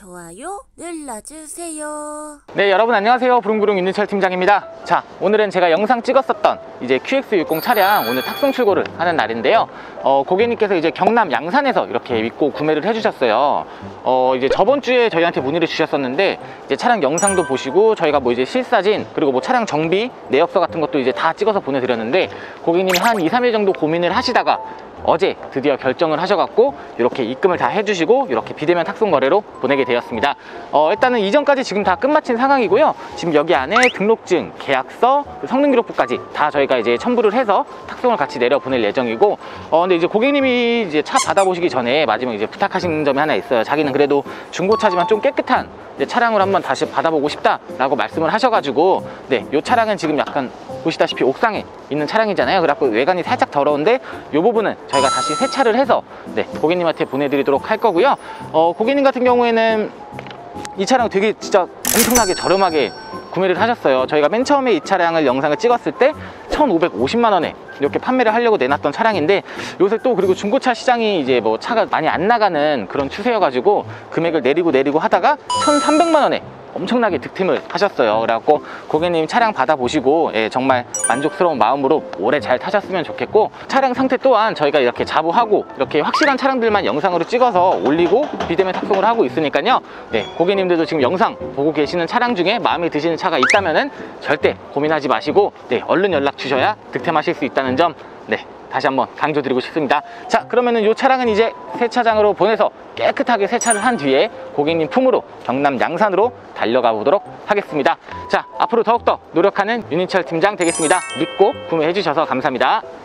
좋아요 눌러주세요. 네, 여러분 안녕하세요. 부릉부릉 윤인철 팀장입니다. 자, 오늘은 제가 영상 찍었었던 이제 QX60 차량 오늘 탁송 출고를 하는 날인데요. 고객님께서 이제 경남 양산에서 이렇게 믿고 구매를 해주셨어요. 이제 저번 주에 저희한테 문의를 주셨었는데 이제 차량 영상도 보시고 저희가 뭐 이제 실사진 그리고 뭐 차량 정비 내역서 같은 것도 이제 다 찍어서 보내드렸는데 고객님이 한 2, 3일 정도 고민을 하시다가 어제 드디어 결정을 하셔갖고 이렇게 입금을 다 해주시고 이렇게 비대면 탁송 거래로 보내게 되었습니다. 일단은 이전까지 지금 다 끝마친 상황이고요. 지금 여기 안에 등록증, 계약서, 성능기록부까지 다 저희가 이제 첨부를 해서 탁송을 같이 내려 보낼 예정이고, 근데 이제 고객님이 이제 차 받아보시기 전에 마지막에 이제 부탁하신 점이 하나 있어요. 자기는 그래도 중고차지만 좀 깨끗한 차량을 한번 다시 받아보고 싶다라고 말씀을 하셔가지고, 네, 이 차량은 지금 약간 보시다시피 옥상에 있는 차량이잖아요. 그래갖고 외관이 살짝 더러운데 이 부분은 저희가 다시 세차를 해서 네, 고객님한테 보내드리도록 할 거고요. 고객님 같은 경우에는 이 차량 되게 진짜 엄청나게 저렴하게 구매를 하셨어요. 저희가 맨 처음에 이 차량을 영상을 찍었을 때 1,550만 원에 이렇게 판매를 하려고 내놨던 차량인데 요새 또 그리고 중고차 시장이 이제 뭐 차가 많이 안 나가는 그런 추세여가지고 금액을 내리고 하다가 1,300만 원에 엄청나게 득템을 하셨어요. 그래갖고 고객님 차량 받아보시고 정말 만족스러운 마음으로 오래 잘 타셨으면 좋겠고, 차량 상태 또한 저희가 이렇게 자부하고 이렇게 확실한 차량들만 영상으로 찍어서 올리고 비대면 탁송을 하고 있으니까요. 네, 고객님들도 지금 영상 보고 계시는 차량 중에 마음에 드시는 차가 있다면은 절대 고민하지 마시고 네, 얼른 연락 주셔야 득템하실 수 있다는 점 네, 다시 한번 강조드리고 싶습니다. 자, 그러면은 이 차량은 이제 세차장으로 보내서 깨끗하게 세차를 한 뒤에 고객님 품으로 경남 양산으로 달려가 보도록 하겠습니다. 자, 앞으로 더욱더 노력하는 윤인철 팀장 되겠습니다. 믿고 구매해 주셔서 감사합니다.